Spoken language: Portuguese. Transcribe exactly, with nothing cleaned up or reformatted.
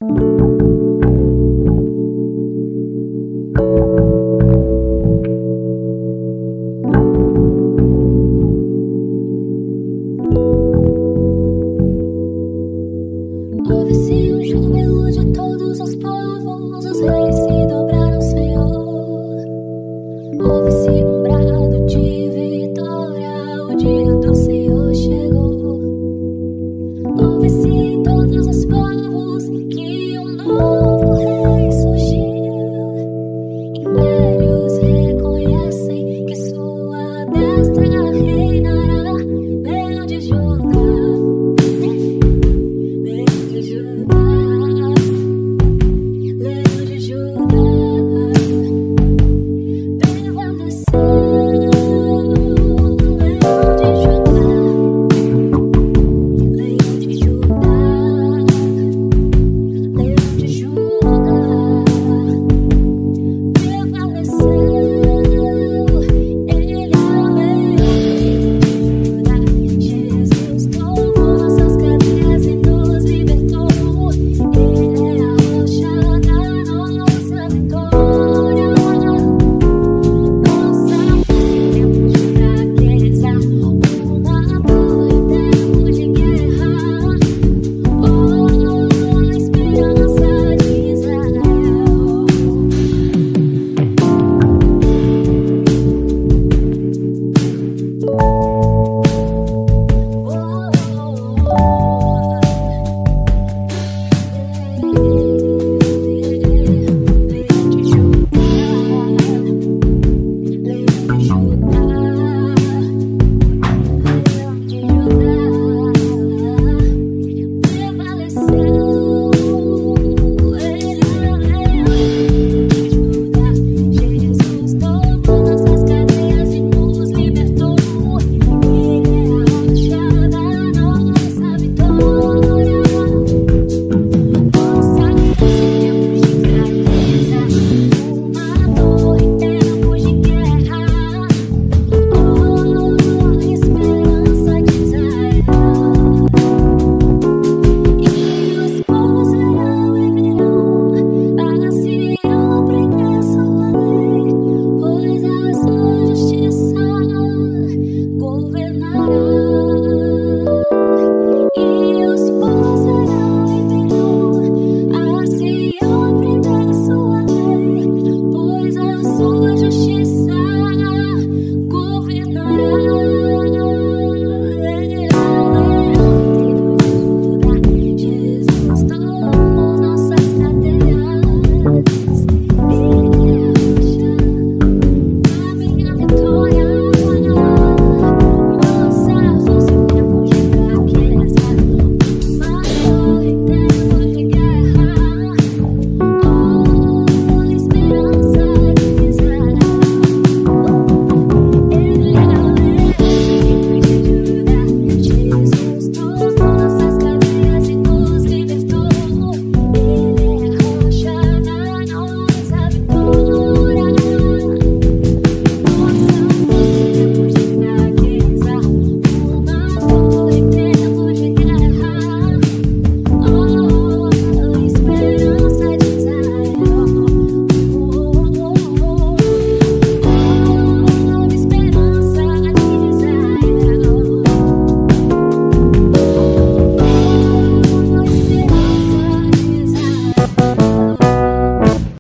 Ouve-se o júbilo de todos os povos, os reis se dobraram, Senhor. Ouve-se um brado de vitória, o dia do Senhor chegou. Ouve-se em todos os povos que um novo rei surgiu. Impérios reconhecem que sua destra reinará, Leão de Judá. Leão de Judá.